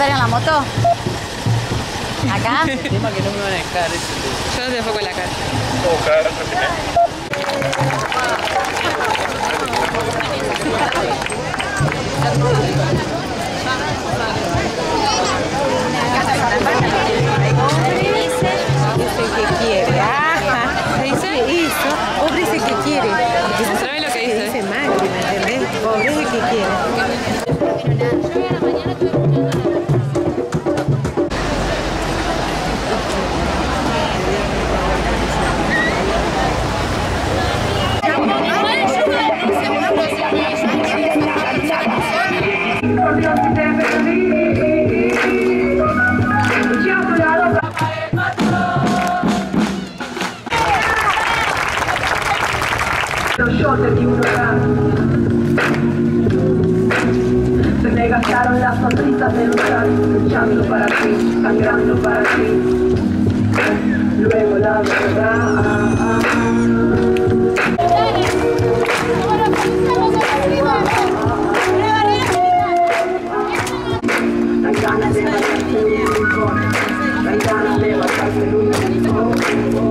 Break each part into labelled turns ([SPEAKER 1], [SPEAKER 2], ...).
[SPEAKER 1] todavía en la moto? ¿Acá?
[SPEAKER 2] El tema que no me van a dejar. Yo no te enfoco en la cara.
[SPEAKER 3] Pobre es el que quiere.
[SPEAKER 2] ¿Sabes lo que dice?
[SPEAKER 3] Dice Macri, ¿me entendés? Pobre es el que quiere.
[SPEAKER 4] Los shots de un hogar. Se me gastaron las sonrisas de luchar, luchando para ti, sangrando para ti. Luego la verdad. Hay ganas de bajarse un rincón, hay ganas de bajarse un rincón.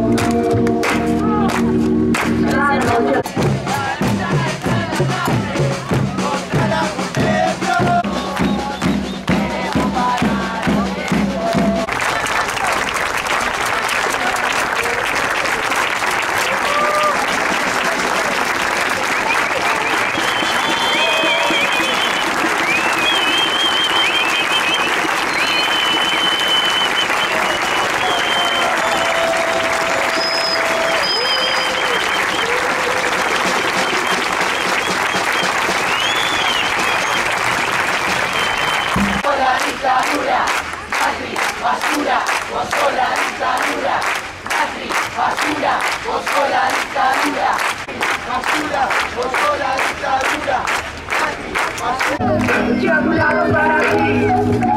[SPEAKER 4] Basura, vos sos la dictadura. Macri, basura, vos sos la dictadura. Basura, vos sos la dictadura. Macri, basura. Yo a tu lado para ti.